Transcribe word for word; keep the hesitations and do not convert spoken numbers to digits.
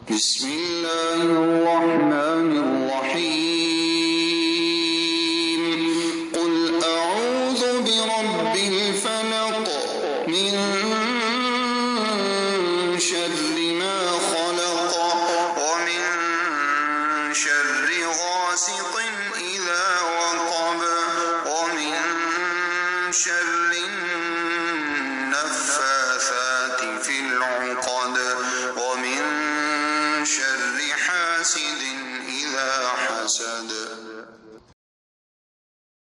बिस्मिल्लाहिर्रहमानिर्रहीम। क़ुल अऊज़ु बिरब्बिल फलक़ मिन शर्रि मा ख़लक़ व मिन शर्रि गासिक़